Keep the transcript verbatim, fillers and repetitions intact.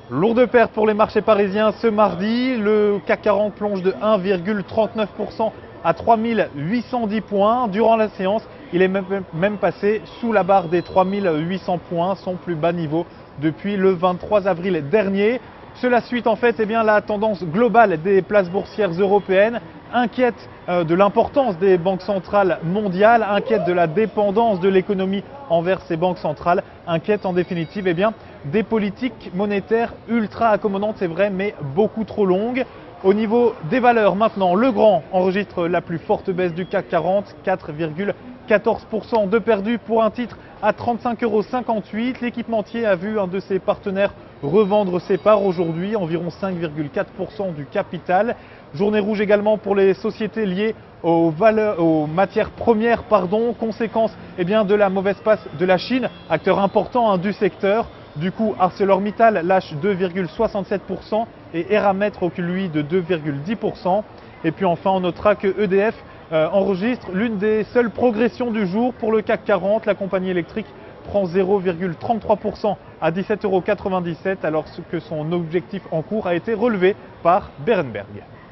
Lourde perte pour les marchés parisiens ce mardi. Le C A C quarante plonge de un virgule trente-neuf pour cent à trois mille huit cent dix points. Durant la séance, il est même passé sous la barre des trois mille huit cents points, son plus bas niveau depuis le vingt-trois avril dernier. Cela suit en fait eh bien, la tendance globale des places boursières européennes, inquiète euh, de l'importance des banques centrales mondiales, inquiète de la dépendance de l'économie envers ces banques centrales, inquiète en définitive eh bien, des politiques monétaires ultra accommodantes, c'est vrai, mais beaucoup trop longues. Au niveau des valeurs maintenant, Legrand enregistre la plus forte baisse du C A C quarante, quatre virgule quatorze pour cent de perdu pour un titre à trente-cinq euros cinquante-huit. L'équipementier a vu un de ses partenaires revendre ses parts aujourd'hui, environ cinq virgule quatre pour cent du capital. Journée rouge également pour les sociétés liées aux, valeurs, aux matières premières, pardon, conséquence eh bien, de la mauvaise passe de la Chine, acteur important hein, du secteur. Du coup, ArcelorMittal lâche deux virgule soixante-sept pour cent et Eramet recule lui de deux virgule dix pour cent. Et puis enfin, on notera que E D F euh, enregistre l'une des seules progressions du jour pour le C A C quarante. La compagnie électrique prend zéro virgule trente-trois pour cent à dix-sept euros quatre-vingt-dix-sept alors que son objectif en cours a été relevé par Berenberg.